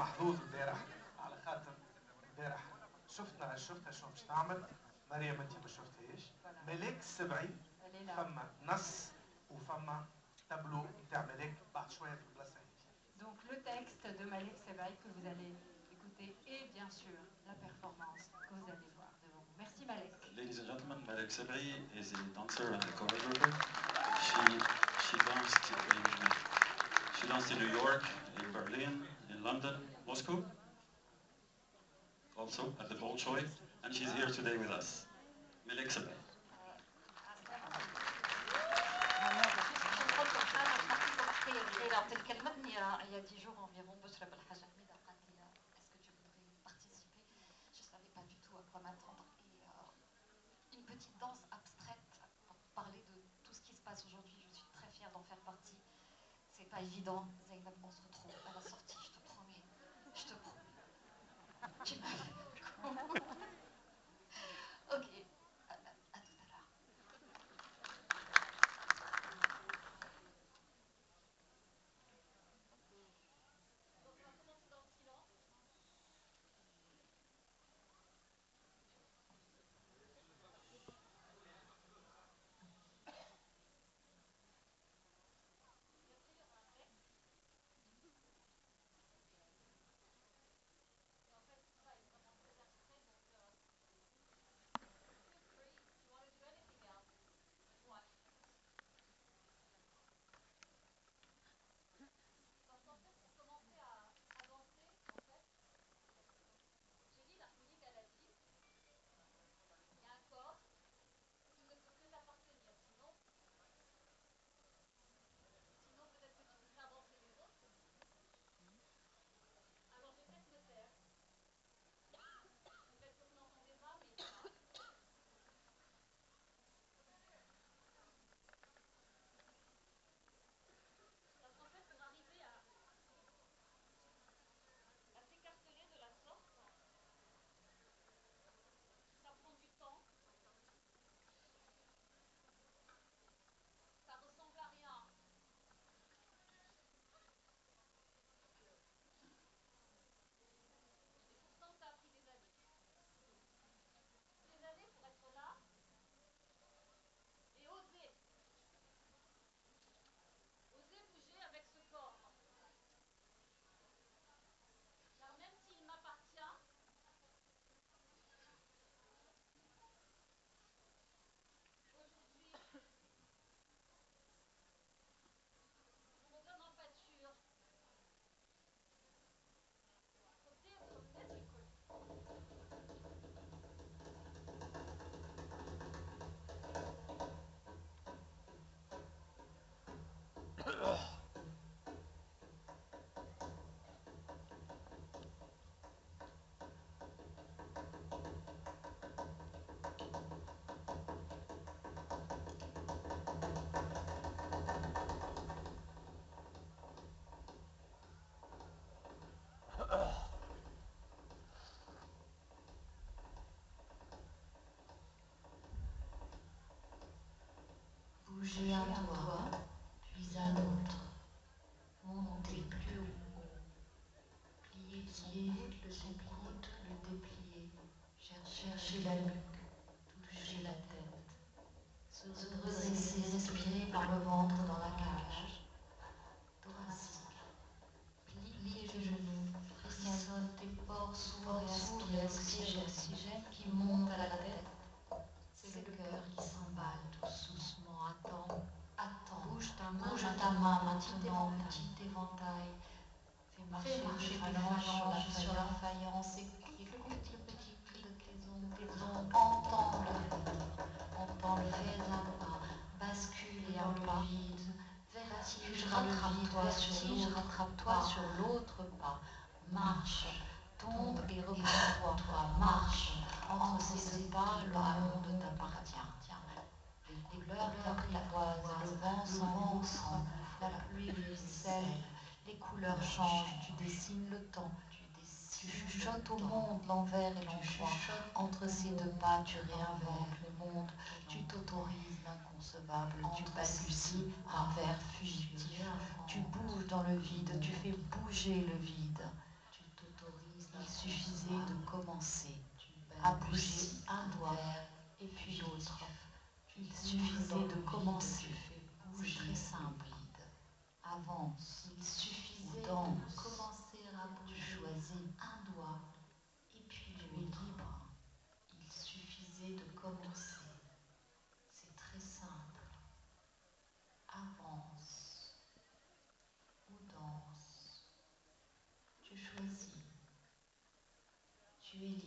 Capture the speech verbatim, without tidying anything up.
محظوظ امبارح على خاطر امبارح شفتنا شفتها شو باش تعمل. مريم انت ما شفتهاش. ملاك السبعي فما نص وفما تابلو نتاع ملاك بعد شويه في البلاصه هذه. Donc le texte de Malek Sebaï que vous allez écouter et bien sûr la performance que vous allez voir devant vous. Merci Malek. Ladies and gentlemen, Malek Sebaï is a dancer and a choreographer. She she danced in she danced in New York, in Berlin, in London, Moscow, also at the Bolshoi, and she's here today with us. Malek Sebaï. Il y a dix jours environ, Bouchra Belhaj Ahmed a dit est-ce que tu voudrais participer? Je ne savais pas du tout à quoi m'attendre. Et euh, une petite danse abstraite pour parler de tout ce qui se passe aujourd'hui. Je suis très fière d'en faire partie. C'est pas évident. Zainab, on se retrouve à la sortie, je te promets. Je te promets. Tu m'as fait beaucoup. Ok. Bouger un toit, puis un autre, monter plus haut, plier son coude, le déplier, le déplier, chercher la nuque, toucher la tête, se redresser, respirer par le ventre dans la cage, thoracique, plier les genoux, frissonne tes pores s'ouvrent et aspirent l'oxygène qui monte à la tête. C'est le cœur qui s'emballe tout doucement. Attends, attends. Bouge ta main, bouge ta main maintenant, petit éventail. Fais marcher, marcher tes phalanges sur la faïence. Écoute le petit, petit pli de tes ongles, tes ongles. Entends le rythme, entends le rythme d'un pas. Bascule et un pas vide. Vertige, rattrape-toi sur l'autre, rattrape-toi sur l'autre pas. Marche, tombe et reprends-toi, marche. Entre ces deux pas, le monde t'appartient. Les couleurs t'apprivoisent, le vent s'engouffre, la pluie ruisselle, les couleurs changent, tu dessines le temps, tu chuchotes au monde l'envers et l'endroit. Entre ces deux pas, tu réinventes le monde, tu t'autorises l'inconcevable, tu balbuties un verre fugitif, tu bouges dans le vide, tu fais bouger le vide. à bouger un doigt et puis l'autre. Il suffisait de commencer. C'est très simple. Avance. Il suffisait de commencer à bouger. Tu choisis un doigt et puis tu es libre. Il suffisait de commencer. C'est très simple. Avance ou danse. Tu choisis. Tu es libre.